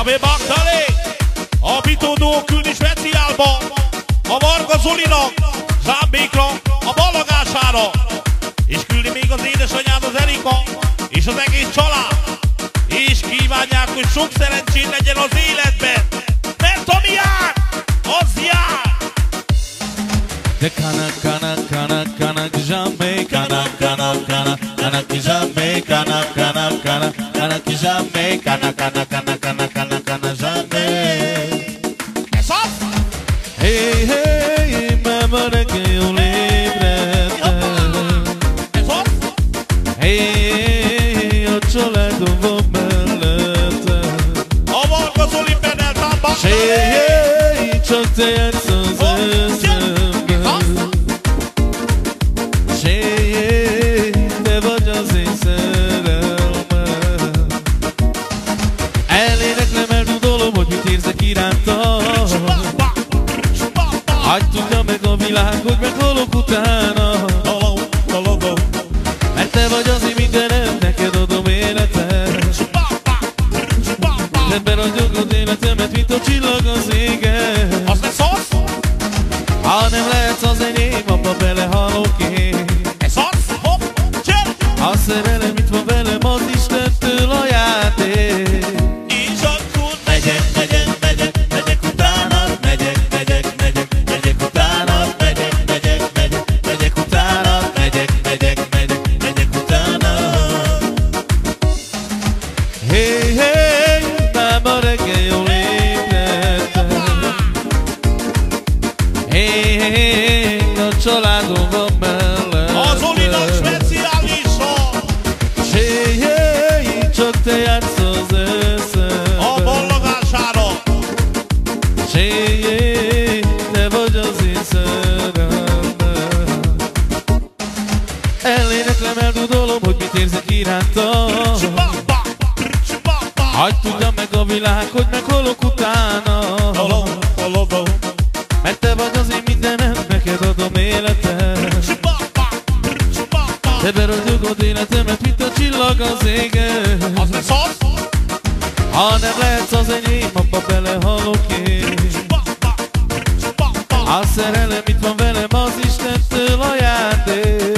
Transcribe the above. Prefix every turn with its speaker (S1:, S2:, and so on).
S1: Ami baktalék, a Bitódó küldi speciálba, a Varga Zolinak, Zsámbékra, a ballagására, és küldi még az édesanyád, az Erika, és az egész család, és kívánják, hogy sok szerencsét legyen az életben, mert ami jár, az jár!
S2: De kanak zsámbé, kanak zsámbé, kanak zsámbé, kanak zsámbé.
S1: Ez az?
S2: Hey, máma reggel jól ébredtem.
S1: Ez az?
S2: Hey, a családom van mellettem.
S1: A Varga Zoli Peneltán baktalék!
S2: Hey, csak te játsz az eszemben. Te vagy az én szerelmem. Eléneklem, eldudolom, hogy mit érzek iránta. Hadd tudja meg a világ, hogy meghalok utána. Mert te vagy az én mindenem, neked adom életet. Ebben ragyogod életemet, mint a csillag az égen.
S1: Az lesz az?
S2: Ha nem lehetsz az enyém, abba belehalok én.
S1: Ez az? Hopp, csel!
S2: A szerelem itt van velem, az Istentől ajándék.
S1: És akkor
S2: Megyek utánad, megyek utánad, megyek utánad, megyek utánad. Hey, máma reggel jól ébredtem. Hey, a családom van mellettem.
S1: a Zolinak speciálisan!
S2: Hey, csak te játsz az eszemben.
S1: A ballagására!
S2: Hey, te vagy az én szerelmem. Eléneklem, eldudolom, hogy mit érzek iránta. Hadd tudja meg a világ, hogy meghalok utána. Mert te vagy az én mindenem, neked adom életet. Te beragyogod életemet, mint a csillag az égen.
S1: Az lesz az?
S2: Ha nem lehetsz az enyém, abba belehalok én. A szerelem itt van velem, az Istentől ajándék.